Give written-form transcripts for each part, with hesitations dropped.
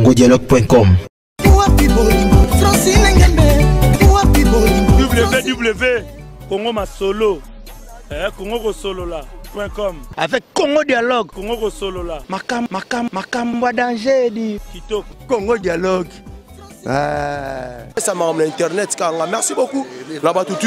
congodialogue.com. www.congomasolo congosolola.com avec Congo Dialogue. Congo Solola. Makambo danger di Kitoko. Congo Dialogue. Ça m'a emmené internet kanga. Merci beaucoup. Là-bas tout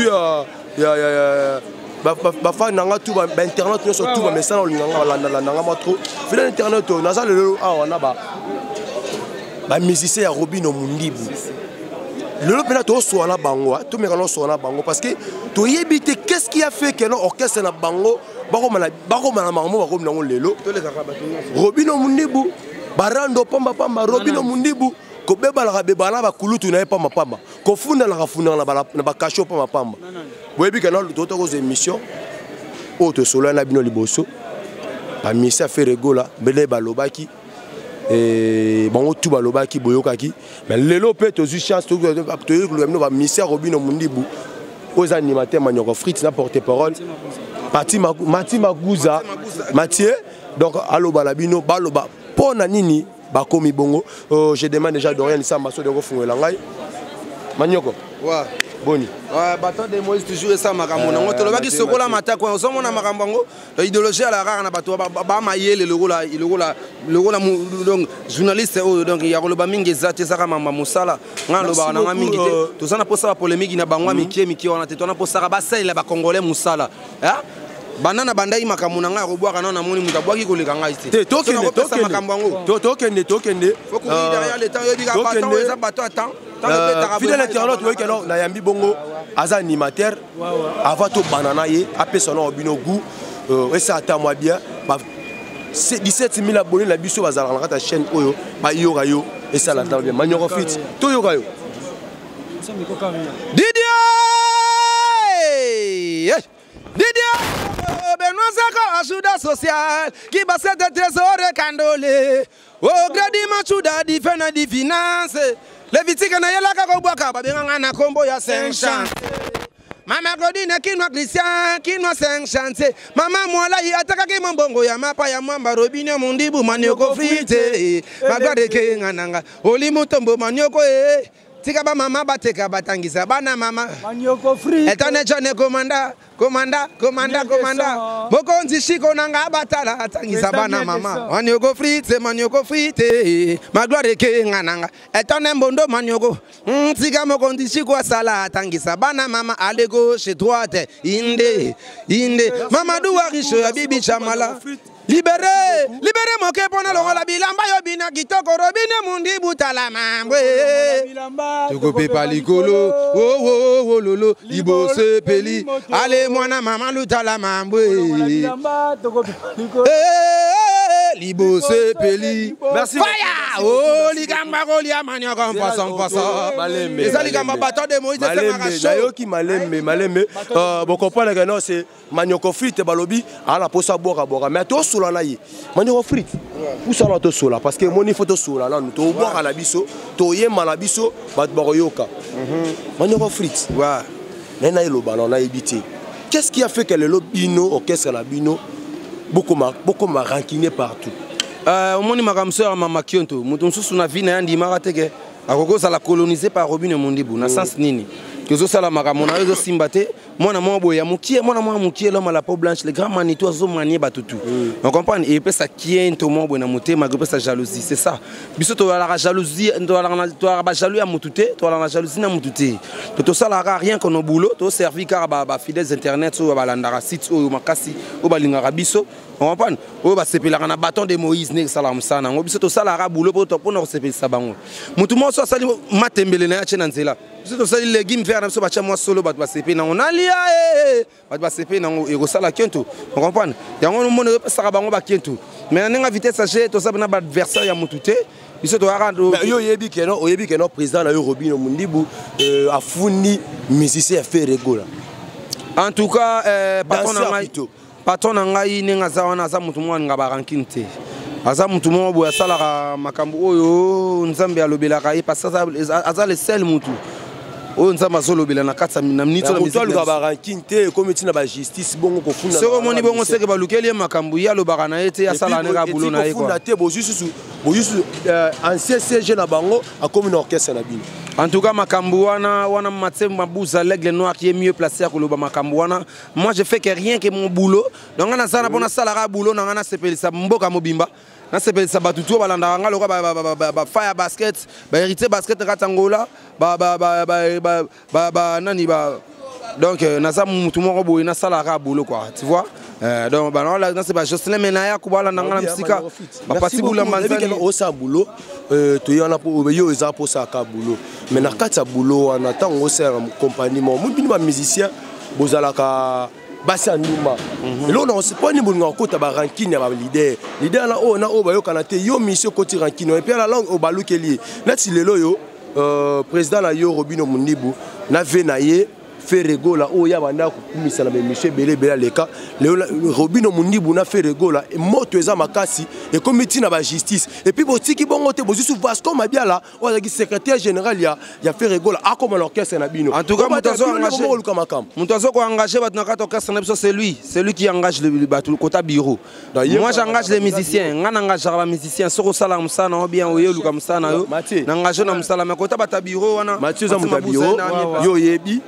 fan nanga tout internet nous surtout mais ça on nanga moi trop. Fidèle internet naza le on a ba musicien ya Robino Mundibu. Le pena to so na bango, to me kana so na bango parce que to yebite qu'est-ce qui a fait que l'orchestre na bango bako mana mamu bako na lelo. Robino Mundibu barando pamba Robino Mundibu ko beba la beba na ba kulutu na pamba ko funda la funda na ba kasho pamba. Boyebi kana to to ko émission auto solo na bino liboso. Ba misa fait regola bele balobaki. Et bon tout balobaki boyokaki mais lelo pe to chance to le ministère Robino Mundibu aux animateurs Manioko Fritz na porte-parole Mati Maguza Mathieu donc allo balabino baloba pona nini bakomi bongo je demande déjà Dorian Samba so de refungola ngai Manioko wa boni bâton de Moïse toujours ça makambo nango to lobaki sokola matako ozo mona makambo ngo idéologie à la rare na bato ba mayele le rola donc journaliste donc ya loba mingi zate saka mama musala nga loba na mingi te to sana posa polémique na bangwa miki wana te to na posa ba sala ba congolais musala ha banana bandai makambo nanga robwaka na moni mutabwaki koleka ngai te tokende faut courir derrière le temps yobi ka bato eza bato attend fidèle internaute oui que na yambi bongo aza animateur avant to banana ye apesa na Robino goût et ça attend moi bien 17 000 abonnés la biso bazala na ta chaîne oyo ba yoga yo et ça l'attend bien Manioko Fit to yoga yo Didier Benoît Zako ajuda social qui va se trésor candolé au gradi machuda di fena di finance les vitika na yela ka ko bwaka ba benga na kombo ya 5 chance mama Claudine kinwa Christian kinwa 5 chance mama mwala yi ataka ki mbongo ya mapa ya mwamba Robino Mundibu Manioko Fit magade ke ngananga oli mutombo Manioko tika ba mama bateka batangisa bana mama Manioko Fit etane jone komanda bokonzi shiko nanga batala atangisa bana mama Manioko Fit magloire ke ngananga etane mbondo Manioko tika mokonzi shiko sala atangisa bana mama alego chez droite inde mama duwa richo ya bibi chamala libéré moke pona longola bilamba yo bina kitoko Robino Mundibu tala mambwe toko pepa likolo oh lolo libo sepeli ale mwana mama lutala mambwe libo sepeli merci fire oh ligamba golia Manioko en passant malembe eza ligamba bato de Moïse yoki malembe bon comprendre que non c'est Manioko Fit balobi ala posa boka mais to sola na ye Manioko Fit pour ça to sola parce que moni photo sola là to boka na biso to yema na biso bat baroyoka Manioko Fit wa nena eloba na ebité qu'est-ce qui a fait que le lobino orchestre la bino beaucoup m'a rankiné partout moni makamso ya mama Kionto mutu nsusu na vie na yandi marateke akokoza la colonisé par Robino Mundibu na sens nini que sala makambo na yo simba te mwana mwa boya mukie l'homme à la peau blanche le grand manito azo manier batutu on comprend et peut ça kiento mwa boya na mutema que ça jalousie c'est ça biso to la jalousie to la ba jaloux ya mutute to la jalousie na mutute to sala rien qu'on au boulot to servi car ba fidèles internet so ba landara site o makasi o ba lingara biso on comprend o ba sepelaka na bâton de Moïse ne sala musana ngo biso to sala boulot pour na sepelisa bango mutu mo so sali matembele na ya chena nzela biso to sali legime faire na so ba cha mo solo ba sepe na on alia ba sepe na ngo ego sala Kionto on comprend yango no mono saka bango ba Kionto mais na vitesse age to sabana ba adversaire ya mutute biso to arando yo yebi que non président na Robino Mundibu a fourni musicien fait regola en tout cas patron na ngai ninga za wana za mutu mwana ngaba ranking te aza mutu mo boya salaka makambo oyo nzambe alobelaka ye parce que aza le seul mutu oyo nzamba zolobela na 4 minutes na musique to ba ranking te comme tina ba justice bongo ko funda soko moni bongo seke balukeli makambo ya lobaka na ete ya sala ne ka bulo na ye quoi funda te bo juste ancien CG na bango a comme une orchestre na bino. En tout cas, Makambouana, wana Mathieu Mabouza, l'aigle noir qui est mieux placé à Koloba Makambouana. Moi, je fais que rien que mon boulot. Donc, on a ça, on a ça, boulot, on a s'appelle ça Mboka Mobimba. On s'appelle ça Batutu, Balandanga, le Fire Basket, Hérité Basket Ratangola, Nani, donc, Nasa Moutoumoro Boué, Nasa Lara boulot, quoi, tu vois. Donc, là, c'est pas Jocelyn Menaya, Koubala, Nangana Psyka, Merci beaucoup, on a boulot, tu y en a pour yo, ils ont pour ça boulot. Mais dans le boulot, on attend aussi un compagnie, moi, je musicien, Bozalaka. Basi Ndouma. Et là, on ne sait pas ni bon côté ba ranking ya leader. Leader là on a obayo kanate yo mission côté ranking et puis la langue obalu keli. Là si lelo yo président la yo Robino Mundibu na venaye fait rego là o ya banda ko kumisa na monsieur Belé leka. Robino Mundibu na fait rego là et moto eza makasi et comité na ba justice et puis botiki bongo te bozu Vasco Mabia là o azaki secrétaire général ya fait rego là a comme l'orchestre na bino. En tout cas Moutazo ko engagé batna orchestre na biso c'est lui qui engage le bateau côté bureau. Moi j'engage les musiciens, ngana engage les musiciens soko sala musana ou bien oyo luka musana yo. N'engage na musala mais côté bata bureau wana. Mathieu za muta bureau yo yebi.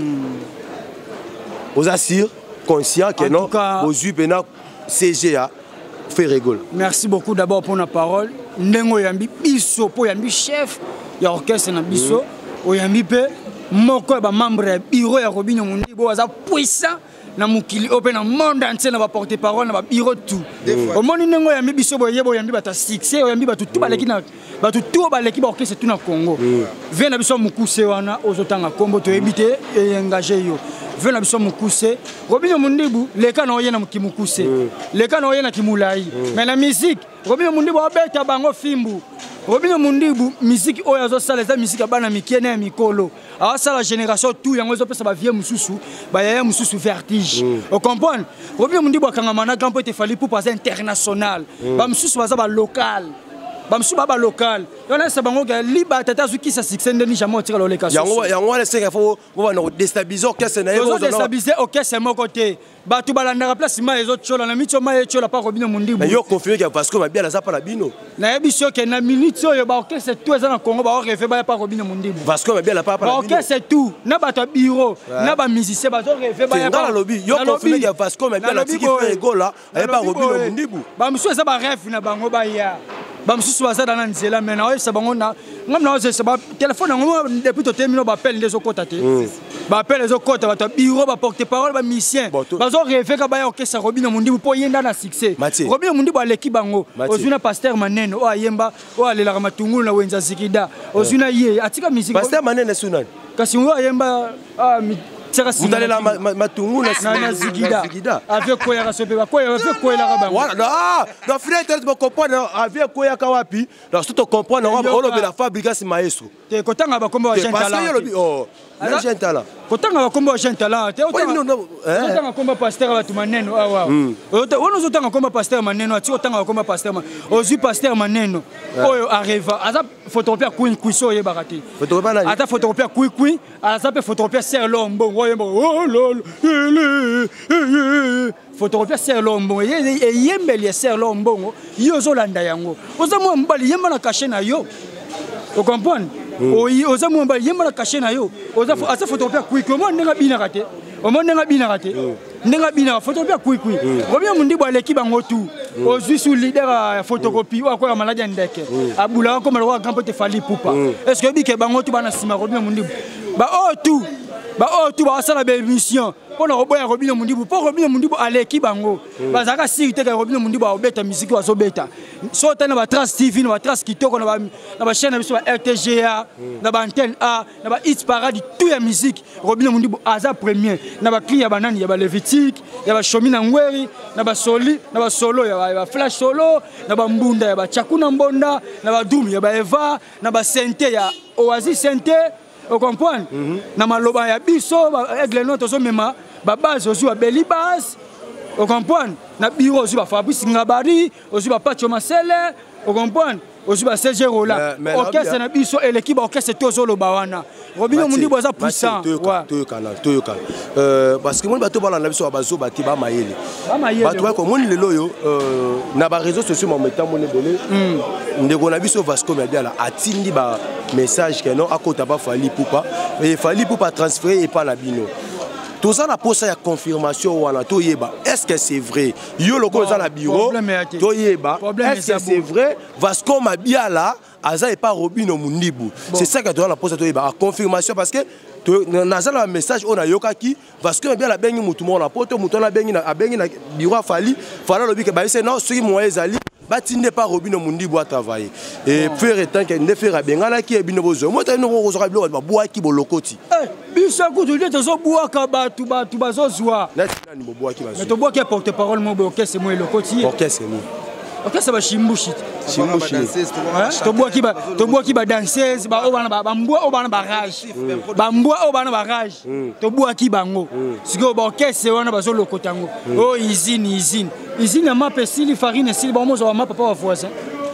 Aux assire conscient que non aux UPNA CGA fait rigole. Merci beaucoup d'abord pour la parole. Nengo yambi biso po yambi chef ya orchestre na biso oyambi pe moko ba membre bureau ya Robino Mundibu aza puissant na mukili open na monde entier na ba porter parole na ba bureau tout. Au monde nengo yambi biso boyebo yambi bata succès oyambi batu tout baleki na batu tout baleki ba orchestre tout na Congo. Vient na biso mukuse wana ozotanga kombo to ebité et engagé yo. Vena biso mukuse Robino Mundibu leka na oyena mukimukuse leka na oyena kimulai mais la musique Robino Mundibu abeta bango fimbu Robino Mundibu musique oyo sala za musique abana mikene ya mikolo awasala génération tout yango zo pesa ba vie mususu ba yaya mususu vertige on comprend Robino Mundibu akanga mana campo te fali pour passer international ba mususu baza ba local bamsu baba local yona sa bango ga liba tata zuki sa succès ndeni jamais tira lo leka yango les 5 faut on va déstabiliser orchestre na yo déstabiliser orchestre mon côté batu balanda place ma ezo chola na mitso ma chola pa Robino Mundibu mais yo confirmer que parce que Mabia la za pa na bino na ebiso ke na minute yo ba orchestre tout eza na Congo ba rêver ba pa Robino Mundibu parce que Mabia la pa na bino orchestre tout na batu bureau na ba musicien ba rêver ba pa lobby yo confirmer que parce que Mabia la tiki fait go là et pas Robino Mundibu ba muso eza ba rêve na bango ba ya ba mususu baza dans nzela mais na oyesa bango na ngam na oyesa ba téléphone ngo depuis to termino ba appel les okota te ba appel les okota ba bureau ba porte parole ba musicien bazo rêver ka ba ya orchestre Robino Mundibu po yenda na succès Robino Mundibu aleki bango ozuna pasteur Maneno o ayemba o alela matungulu na wenza zikida ozuna ye atika musique pasteur Maneno sunani kasi o ayemba Mutale la matungu na zikida avec quoi ya sope ba quoi avec quoi la bango voilà non frère tu comprendre avec quoi ya kawapi donc tu comprendre on va la fabrication maestro te kotanga ba kombo agent talent parce que oh agent talent kotanga ba kombo agent talent te otanga kombo pasteur ba Maneno awa ono zotanga kombo pasteur Maneno ati otanga kombo pasteur ozu pasteur Maneno oyo arriva aza photographe queen kuiso ye barati photographe ata photographe queen aza pe photographe Serlo Mbongo oh lol photographe Serlo Mbongo e yembeli Serlo Mbongo yo zolanda yango ozamu mbali yemba na caché na yo tu comprends ozamu mbali yemba na caché na yo ozafu asa photographe quick mo ndenga bina kate o mo ndenga bina kate ndenga bina photographe quick Robino Mundibu aleki bango tout ozui sous leader ya photocopie ou quoi maladi ndeke abula comme le roi grand pote fali poupa est-ce que bike bango tout bana sima Robino Mundibu ba tout ba sala be mission pour na roboya Robino Mundibu pour Robino Mundibu aleki bango bazaka sécurité ka Robino Mundibu obeta musique wa zobeta so tana ba Trace TV na ba Trace kitoko na ba chaîne biso ba RTGA na ba antenne A na ba hit parade tout ya musique Robino Mundibu aza premier na ba cri ya banani ya ba Levitique ya ba Shomi na Ngweri na ba Soli na ba solo ya ba Flash solo na ba Mbunda ya ba Chakuna Mbonda na ba Doom ya ba Eva na ba Sente ya Oasis Sente on comprend na maloba ya biso aigle noto zo mema ba base ozu abeli base Vous comprenez? Na bureau aussi ba Fabrice Ngabari, aussi ba Pacho Masele, vous comprenez? Aussi ba Serge Rola. Orchestre na biso et l'équipe orchestre tozo lo bawana. Robino Mundi boza puissant. Parce que mon bateau bala na biso bazo bati ba mayele. Bato ko mon lelo yo na ba réseaux sociaux mo metam mon belé. Ndeko na biso Vasco Mediala atindi ba message que non akota ba Fali Poupa et Fali Poupa transférer et pas na bino. Tout ça la pose ya confirmation wana to yeba. Est-ce que c'est vrai? Yo loko za na bureau to yeba. Est-ce que c'est vrai? Vasco Mediala aza et pas Robino Mundibu. C'est ça que tu dois la pose to yeba. Confirmation parce que nazala un message on a yokaki parce que bien la bengi mutu mo na poto mutu na bengi na bureau Fali fala lobi ke ba c'est non ceux qui mo ezali batinde pas Robino Mundibu à travailler et faire étant que ne faire bengana ki ebino bozo mo ta no ko zo kabilo ba boa ki bolokoti biso ku to zo boa ka batu bazo zwa na ni boa ki bazo mais to boa ki porte parole mo bo ke c'est mo lokoti ok c'est nous ok ça va chimbushi to boa ki ba danseuse ba obana ba mbwa obana barrage ba mbwa obana barrage to boa ki bango siko ba ok c'est wana bazo lokotango oh izine na mape sili farine sili ba mo zo ma papa wa voisin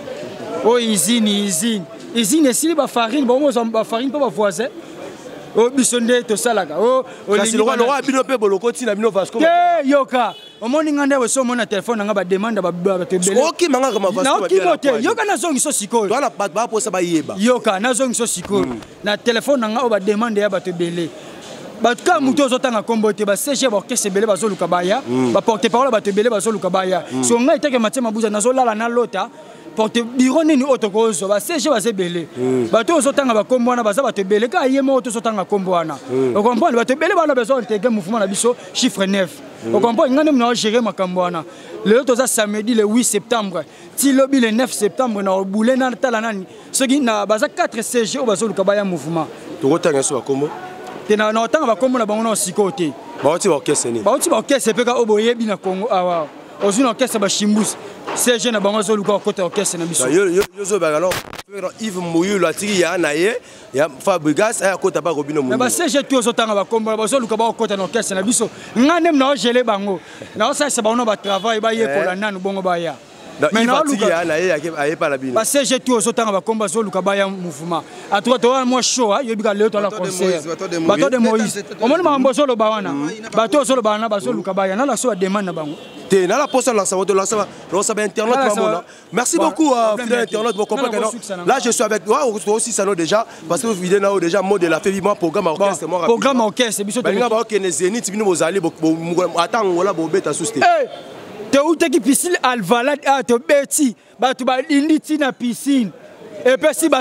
oh izine sili ba farine ba mo zo ba farine papa voisin oh bisonde to salaka oh kasi le roi bino pe bolokoti na bino Vasco yoka omoni ngande we so mona téléphone nga ba demande ba te bele OK manga kama Vasco yoka na zongi so sikoyo to na ba posa ba yeba yoka na zongi so sikoyo na téléphone nga o ba demande ya ba te bele ba ka muto zotanga kombo te ba CG ba orchestre bele ba zo luka baya ba porte parole ba te bele ba zo luka baya so nga itake matema buza na zo lala na lota porte bureau nini otokozo ba CG ba zebele ba to zotanga ba kombo na ba za ba te bele ka yemo to zotanga kombo wana o comprendre ba te bele ba na besoin intégrer mouvement na biso chiffre 9 o comprendre ngane mna gérer makambo wana le to za samedi le 8 septembre ti lobi le 9 septembre na boule na tala nani ce qui na ba za 4 CG o ba zo luka baya mouvement to rotanga so ba kombo tena na otanga ba kombo na bango na sikote ba oti ba orchestre ni ba oti ba orchestre pe ka oboyebi na Congo awa ozuna orchestre ba Shimbus CG na bango zo luka côté orchestre na biso yo zo ba alors Yves Mouyu la tiri ya na ye ya Fabrigas a côté ba Robino Mundibu ba CG tu zo tanga ba kombo ba zo luka ba côté na orchestre na biso ngane na gele bango na ça c'est bango ba travail ba ye ko la nanu bongo ba ya mais na luka ya na ye aye pa la bino ba CG tu zo tanga ba kombo zo luka ba ya mouvement a toi to moi show yo bika le to la concert bato de Moïse omoni ma mboso lo ba wana bato zo lo ba na ba zo luka ba ya na la so demande na bango na la poste lancement de lancement internet. Merci beaucoup fidèle internet pour comprendre. Là je suis avec toi aussi ça déjà parce que vous vidéo déjà mode de la fait vivement programme orchestre moi programme orchestre biso te nga ba ok ne Zénith bino bozali attends wala bo beta sous te uteki piscine alvalade a te beti batu ba inditi na piscine et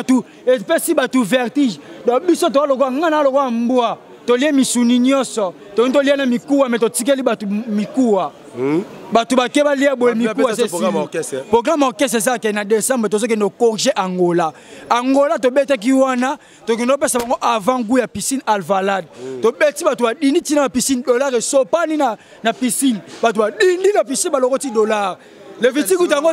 puis batu vertige donc biso to logo ngana logo mbwa to lie misuni nyoso to lie na mikuwa mais to tikeli batu mikuwa batu bakeba lia boye mikuwa c'est programme orchestre ça que na décembre to soki no corriger Angola to beta ki wana to kino pesa bango avant goût ya piscine alvalade to beti batu ba dini tina piscine dollar et sopani na piscine batu ba dini na piscine ba logoti dollar le viti kutango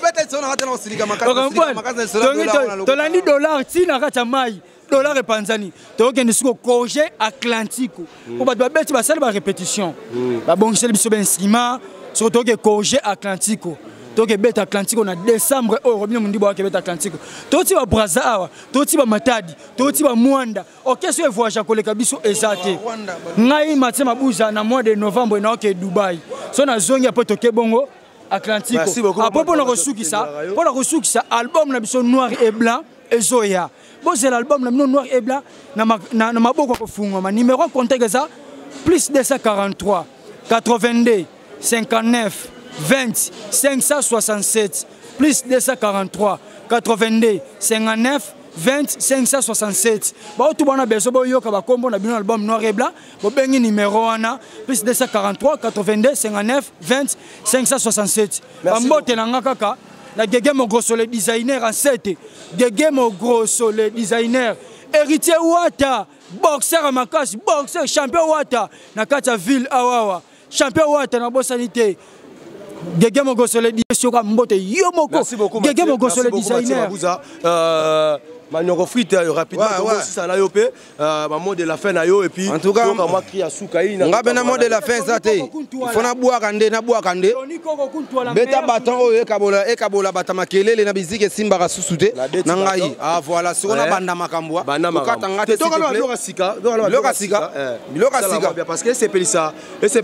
to landi dollar tina kata mai dollar et panzani to ke ndisuko corriger Atlantico ko ba beti ba sala ba répétition ba bon c'est biso ben instrument surtout que corriger Atlantico to ke beta Atlantico na décembre o Robino Mundibu ke beta Atlantico to ti ba Braza awa to ti ba Matadi to ti ba Mwanda orchestre voyage koleka biso ezate ngai matema buza na mois de novembre na ke Dubai so na zongi apo to ke bongo Atlantico apo na kosukisa album na biso noir et blanc ezoya bon c'est l'album na noir et blanc na maboko ko funga ma numéro contact ça plus 243 82 59 20 567 plus 243 82 59 20 567 ba tout bana beso bo yoka ba kombo na bino album noir et blanc bo bengi numéro wana plus 243 82 59 20 567 ba mbote na ngaka na Gege Mogrosso le designer en 7 Gege Mogrosso le designer héritier Wata boxeur à Makasi boxeur champion Wata na kata ville awawa champion Wata na bosanité Gege Mogrosso le designer mbote yo moko Gege Mogrosso le designer Manioko frite rapidement aussi ça na yo pe maman de la fin na yo et puis en tout cas moi crie à Soukaï nga bena mot de la fin ça te il faut na boire kande beta baton o e kabola batama kelele na bizike simba ka susute na ngai ah voilà si on a banda makambwa okata ngate to kala loka sika parce que c'est pelisa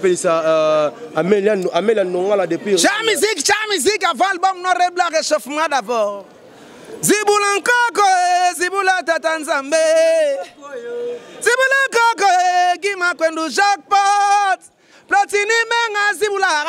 Amélia Nongala depuis cha musique avant le bon noir et blanc réchauffement d'abord Zibula nkoko zibula tata nzambe Zibula nkoko gima kwendu jackpot Platini menga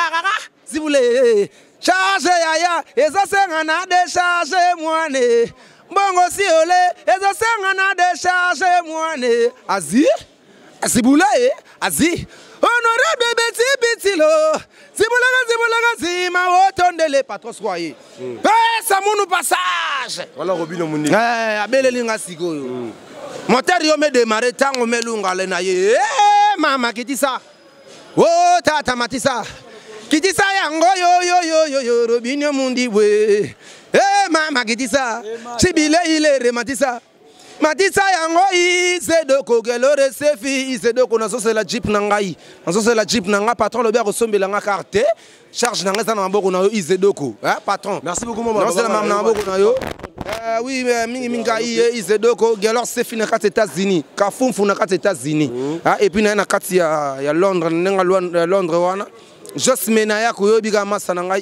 zibule charge yaya ezo senga na décharge moine Bongo siole ezo senga na décharge moine Zibula azi Honorable Betty Betilo Zibulaga zima otondele patron soyez pesa munu passage voilà Robino Mundi abele linga sikoyo moteur yo me démarrer tango melunga le na ye mama kitisa oh tata matisa kitisa yango yo Robino Mundi we mama kitisa chibile ile rematisa Matisa yango izedoko gelore sefi izedoko nazo c'est la jeep nangai nazo c'est la jeep nanga patron le bien ressemble la carte charge nanga za na maboko na yo izedoko patron merci beaucoup maman non c'est la maman na maboko na yo oui minga izedoko gelore sefi na kati États-Unis kafumfu na kati États-Unis et puis na kati ya Londres nenga Londres wana just mena ya ko yo biga masa nangai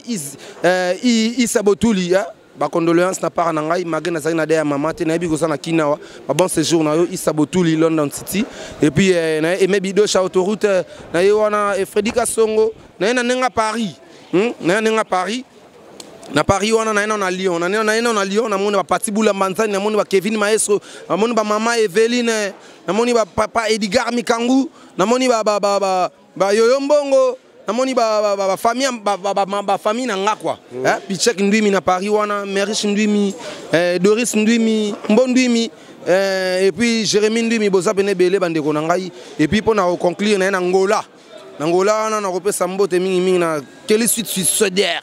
isabotuli ba condoléances na part na ngai magena za na de maman te na bi ko sana kinawa ba bon séjour na yo isabotuli London City et puis na emebido cha autoroute na yo wana Fredika Songo na nenga Paris na nenga Paris na Paris wana na Lyon na Lyon na moni ba Patibula Manzani na moni ba Kevin Maestro na moni ba mama Eveline na moni ba papa Edgar Mikangu na moni ba Yoyo Mbongo namoni ba famille na nga quoi Pichek Ndwimi na Paris wana Merish Ndwimi Doris Ndwimi Mbon Ndwimi et puis Jérémy Ndwimi boza bene belé bandeko na ngai et puis pour na conclure na Angola na repesa mbote mingi na quelle suite suicidaire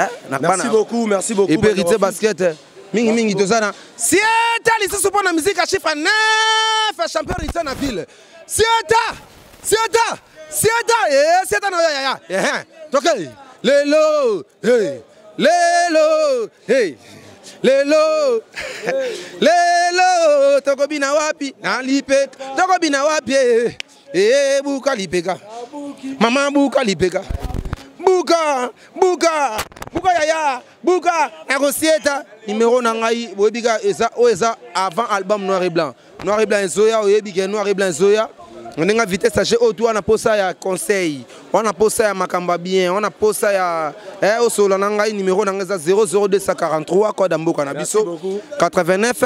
merci beaucoup et puis Rite Basket mingi tozana sieta lisusu pour na musique à chiffre 9 champion Rite na ville sieta na ya toke lelo toko bina wapi na lipeka toko bina wapi buka lipeka mama buka lipeka buka yaya buka negocieta numéro na ngai boyebika eza avant album Noir et Blanc ezoya oyebika Noir et Blanc ezoya on a vitesse à autour on a posé ya conseil on a posé ya makamba bien on a posé ya au solo nanga numéro nanga 00243 code mboka na biso 89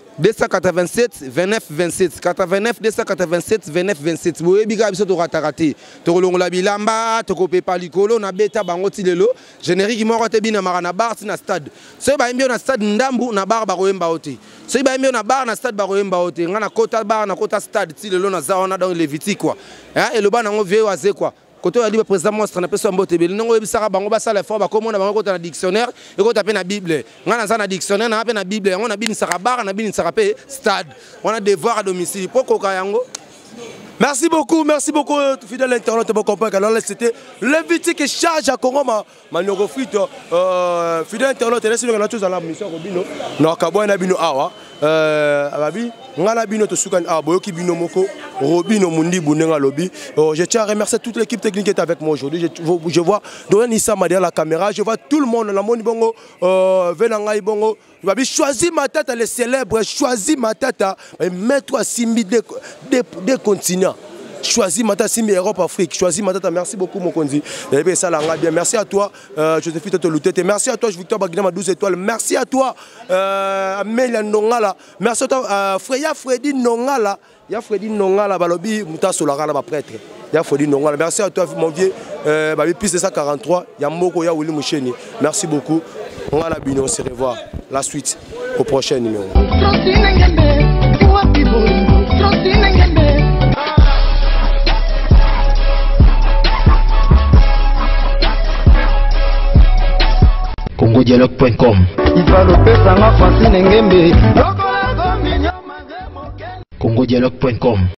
287 29 27 89 287 29 27 boye biga biso to ratarate to longola bilamba to kope pa likolo na beta bango tilelo générique moko te bina marana bar na stade so ba mbio na stade ndambu na bar ba koyemba ote so ba mbio na bar na stade ba koyemba ote ngana kota bar na kota stade tilelo na zaona dans les viti quoi et le ba nango vie waze quoi Quand on a dit le président monstre na personne mbote beli non ebisaka bango basala fort ba komona bango kota na dictionnaire et ko taper na bible ngana za na dictionnaire na pe na bible on a bin saka bar na bin saka pe stade on a devoir à domicile poko kayango. Merci beaucoup, fidèle internaute, bon compagnon. Alors là, c'était l'invité qui charge à Congo, Maniogo Frite, fidèle internaute, laissez nous la chose à la mission Robino. Non, Kaboy na bino awa, ababi, ngala bino to sukan abo ki bino moko, Robino Mundi bunenga lobby. Je tiens à remercier toute l'équipe technique qui est avec moi aujourd'hui. Je vois Dorian Issa derrière la caméra, je vois tout le monde, la moni bongo, Venangai bongo. Choisis ma tête, les célèbres, choisis ma tête, mets-toi Simbi des continents. Choisis ma tête, Simbi Europe, Afrique. Choisis ma tête, merci beaucoup, mon conzi. Merci à toi, Joséphine Totoluté. Merci à toi, Victor Baguinama, 12 étoiles. Merci à toi, Amélia Nongala. Merci à toi, Freya Freddy Nongala. Il y a Freddy Nongala, Balobi, Mouta Solara, prêtre. Il y a Freddy Nongala. Merci à toi, mon vieux, plus de 143. Il y a Moko, il y a Willy Moucheni. Merci beaucoup. On va la bine, on se revoit. La suite au prochain numéro. CongoDialogue.com. congodialogue.com.